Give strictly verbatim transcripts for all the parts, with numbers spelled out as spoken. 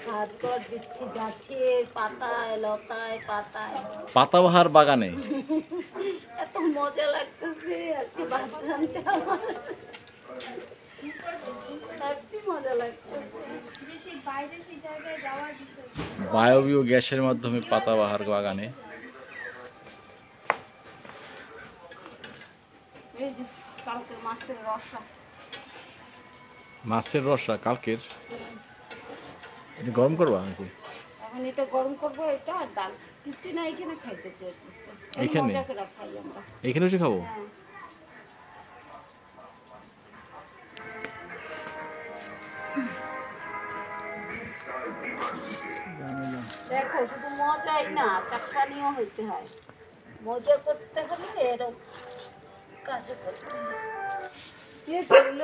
হাত কর দিচ্ছি গাছের পাতায় লতায় পাতায়। পাতাবাহার বাগানে এত মজা লাগতেছে আজকে ভাত রাঁধতে আমার। সত্যি মজা লাগতেছে। যে সেই বাইরে সেই জায়গায় যাওয়ার বিষয়। বায়বীয় গ্যাসের মাধ্যমে পাতাবাহার বাগানে। এই যে কালকের মাছের রসা। মাছের রসা কালকের, এটা গরম করবা নাকি? এখন এটা গরম করবো, এটা আর ডাল। ক্রিস্টিনা এখানে খাইতে চাইতেছে। এইখানে? মজা করে খাই আমরা। এইখানে বসে খাবো? হ্যাঁ। দেখো শুধু মজাই না, চাকরানিও হইতে হয়। মজা করতে হলে এরকম কাজ করতে হয়। কে করলো?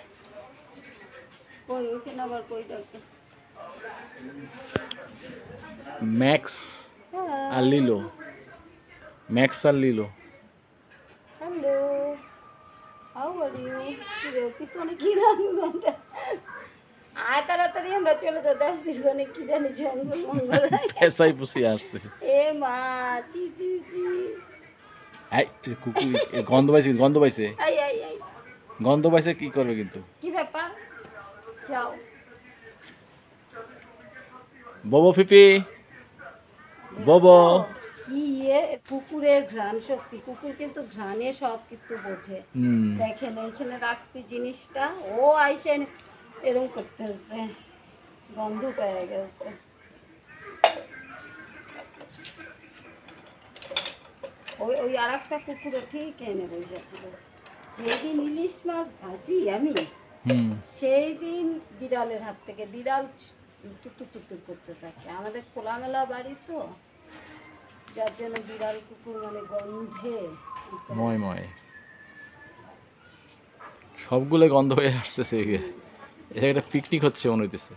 কই ওইখানে আবার কই ডাকে? ম্যাক্স আর লিলো, ম্যাক্স আর Lilo. Hello, how are you? কি রে পিছনে কি রাখছো? আর তাড়াতাড়ি আমরা চলে যেতে, পিছনে কি জানি জঙ্গল মঙ্গল। এসআই পুষি আসছে। এ মা, চি চি চি। এই কুকুর গন্ধ পাইছে, গন্ধ পাইছে, আই আই আই। গন্ধ পাইছে, কি করবে কিন্তু? কি ব্যাপার? যাও। Bobo Fifi, Bobo. কি এ কুকুরের ঘ্রাণ শক্তি, কুকুর কিন্তু ঘ্রাণে সব কিছু বোঝে। হুম, দেখেন এইখানে রাখছি জিনিসটা, ও আইসে এরকম করতেছে, গন্ধ পেয়ে গেছে। ওই ওই আর একটা কুকুরে ঠিক এনে বসেছিল। যেদিন ইলিশ মাছ ভাজি আমি, হুম, সেই দিন বিড়ালের হাত থেকে, বিড়াল তুতুর তুতুর করতে থাকে। আমাদের খোলামেলা বাড়ি তো, যার জন্য বিড়াল কুকুর মানে গন্ধে ময় ময় সবগুলো গন্ধ হয়ে আসতেছে। এটা একটা পিকনিক হচ্ছে মনে হইতেছে।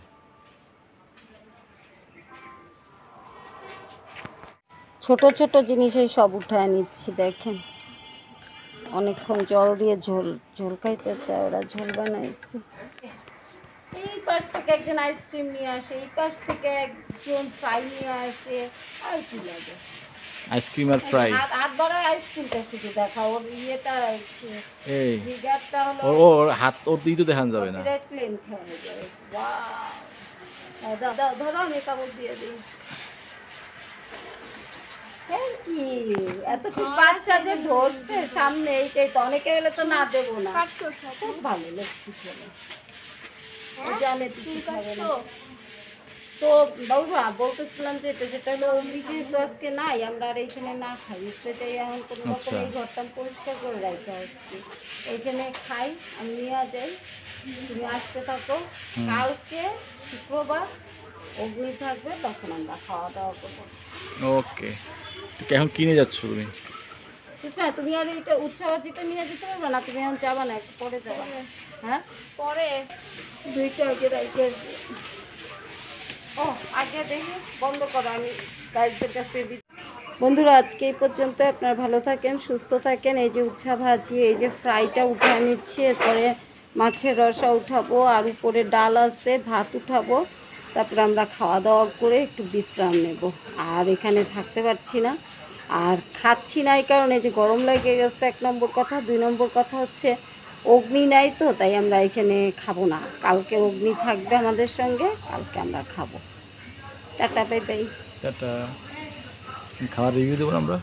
ছোট ছোট জিনিসই সব উঠায় নিচ্ছি। দেখেন অনেকক্ষণ জল দিয়ে ঝোল ঝোল খাইতে চায় ওরা, ঝোল বানাইছি। এই পাশ থেকে একজন আইসক্রিম নিয়ে আসে, এই পাশ থেকে একজন ফ্রাই নিয়ে আসে। আর কি লাগে? আইসক্রিম আর ফ্রাই। হাত হাত বাড়ার আইসক্রিমটা শুধু দেখা, ওর ইয়েটা এই ফিগারটা হলো ওর ওর হাত ওর দিই তো দেখান যাবে না। বিরাট লেন্থ হয়ে যাবে। ওয়াও, দাও দাও ধরো, আমি কাপড় দিয়ে দিই। Thank you. এতটুকু বাচ্চা যে ধরছে সামনে, এইটাই তো। অনেকে হলে তো না দেবো না। খুব ভালো লক্ষ্মী ছেলে, ও জানে কিছু খাবে না। তো বাবুবা বলতেছিলাম যে এটা যেটা হলো অমনি যেহেতু আজকে নাই, আমরা আর এইখানে না খাই, সেটাই এখন কোনো রকম এই ঘরটা পরিষ্কার করে রাখতে আসছি। এইখানে খাই, আমি নিয়ে যাই, তুমি আসতে থাকো। কালকে শুক্রবার অগ্নি থাকবে, তখন আমরা খাওয়া দাওয়া করবো। ওকে, এখন কিনে যাচ্ছ তুমি? না তুমি আর এইটা উচ্ছাবাজিটা নিয়ে যেতে পারবে না? তুমি এখন যাবা না, একটু পরে যাবা। হ্যাঁ পরে দুইটা আগে রাখে। ও আগে দেখি বন্ধ করো, আমি গাইজদের কাছ থেকে দিই। বন্ধুরা আজকে এই পর্যন্ত। আপনারা ভালো থাকেন, সুস্থ থাকেন। এই যে উচ্ছা ভাজি, এই যে ফ্রাইটা উঠে নিচ্ছি, এরপরে মাছের রসা উঠাবো, আর উপরে ডাল আছে, ভাত উঠাবো। তারপরে আমরা খাওয়া দাওয়া করে একটু বিশ্রাম নেব। আর এখানে থাকতে পারছি না, আর খাচ্ছি না এই কারণে যে গরম লেগে গেছে, এক নম্বর কথা। দুই নম্বর কথা হচ্ছে অগ্নি নাই তো, তাই আমরা এখানে খাবো না। কালকে অগ্নি থাকবে আমাদের সঙ্গে, কালকে আমরা খাবো। Tata bye bye. টাটা। খাওয়ার রিভিউ দেবো আমরা।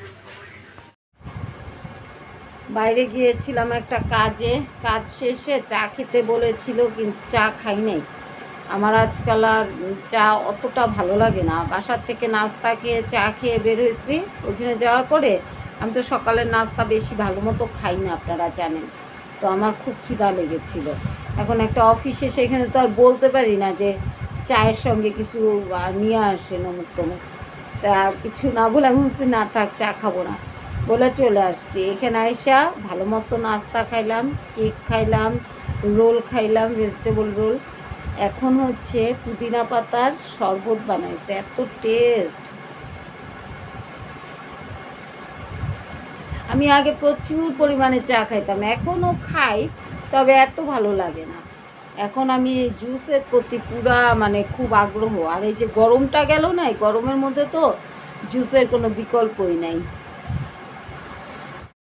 বাইরে গিয়েছিলাম একটা কাজে, কাজ শেষে চা খেতে বলেছিল, কিন্তু চা খাই নাই। আমার আজকাল আর চা অতটা ভালো লাগে না। বাসার থেকে নাস্তা খেয়ে চা খেয়ে বের হয়েছি। ওখানে যাওয়ার পরে আমি তো সকালের নাস্তা বেশি ভালো মতো খাই না, আপনারা জানেন তো। আমার খুব খিদা লেগেছিল। এখন একটা অফিসে, সেখানে তো আর বলতে পারি না যে চায়ের সঙ্গে কিছু নিয়ে আসে নমুক তমুক। তা কিছু না বলে আমি বলছি না থাক, চা খাবো না বলে চলে আসছি। এখানে আইসা ভালো মতো নাস্তা খাইলাম, কেক খাইলাম, রোল খাইলাম, ভেজিটেবল রোল। এখন হচ্ছে পুদিনা পাতার শরবত বানাইছে, এত টেস্ট। আমি আগে প্রচুর পরিমাণে চা খাইতাম, এখনও খাই, তবে এত ভালো লাগে না। এখন আমি জুসের প্রতি পুরা মানে খুব আগ্রহ। আর এই যে গরমটা গেল না, এই গরমের মধ্যে তো জুসের কোনো বিকল্পই নাই।